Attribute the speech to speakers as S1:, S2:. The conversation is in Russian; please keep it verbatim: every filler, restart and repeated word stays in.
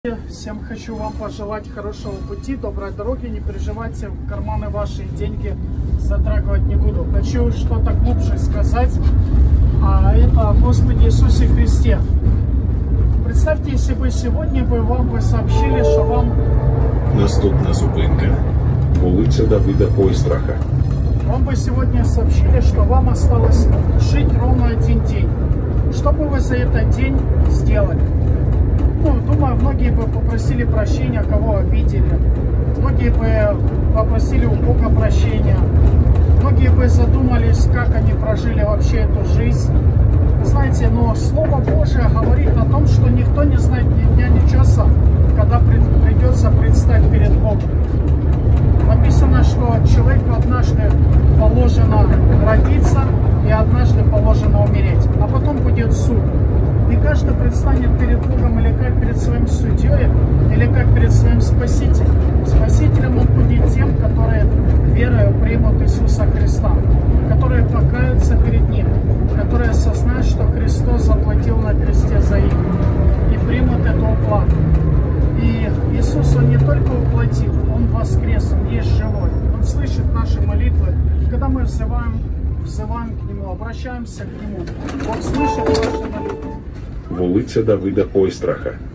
S1: Всем хочу вам пожелать хорошего пути, доброй дороги, не переживайте, в карманы ваши деньги затрагивать не буду. Хочу что-то глубже сказать, а это о Господе Иисусе Христе. Представьте, если бы сегодня бы вам бы сообщили, что вам...
S2: Наступна зупинка. Вулиця Давида Ойстраха.
S1: Вам бы сегодня сообщили, что вам осталось жить ровно один день. Что бы вы за этот день сделали? Ну, думаю, многие бы попросили прощения, кого обидели. Многие бы попросили у Бога прощения. Многие бы задумались, как они прожили вообще эту жизнь. Знаете, но Слово Божие говорит о том, что никто не знает ни дня, ни часа, когда придется предстать перед Богом. Написано, что человеку однажды положено родиться и однажды положено умереть, а потом будет суд. И каждый предстанет перед Богом или как перед своим судьей, или как перед своим Спасителем. Спасителем он будет тем, которые верою примут Иисуса Христа, которые покаются перед Ним, которые осознают, что Христос заплатил на кресте за их, и примут эту оплату. И Иисус, Он не только уплатил, Он воскрес, Он есть живой. Он слышит наши молитвы, когда мы взываем, взываем к Нему, обращаемся к Нему. Он слышит наши молитвы.
S2: Вулиця Давида Ойстраха.